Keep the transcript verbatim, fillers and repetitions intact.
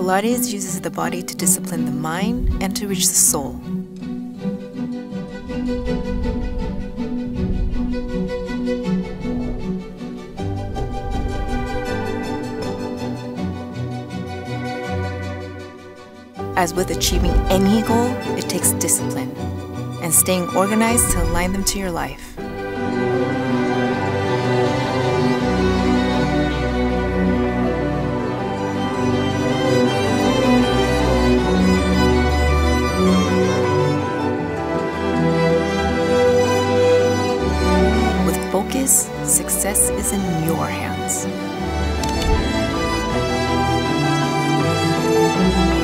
Pilates uses the body to discipline the mind and to reach the soul. As with achieving any goal, it takes discipline and staying organized to align them to your life. With focus, success is in your hands.